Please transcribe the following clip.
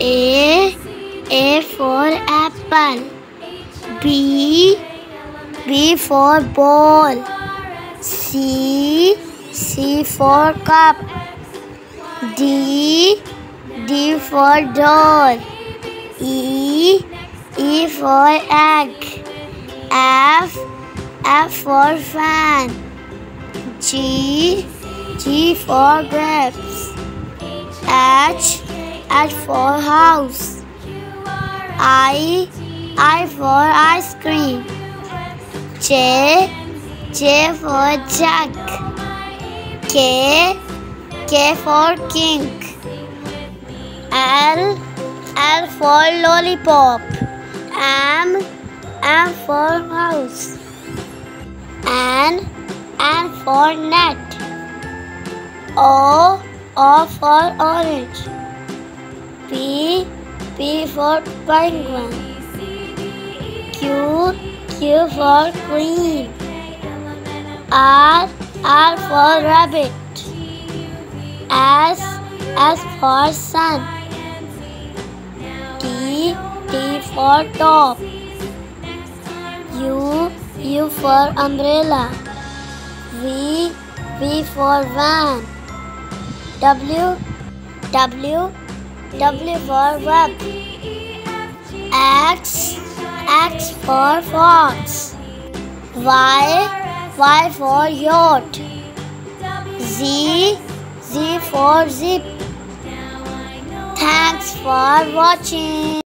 A for apple. B for ball. C for cup. D for door. E for egg. F for fan. G for grapes. H for house. I for ice cream. J for jug. K for king. L for lollipop. M for mouse. N for net. O for orange. P for penguin. Q for queen. R for rabbit. S for sun. T for top. U for umbrella. V for van. W for web. X for fox. Y for yacht. Z for zip. Thanks for watching.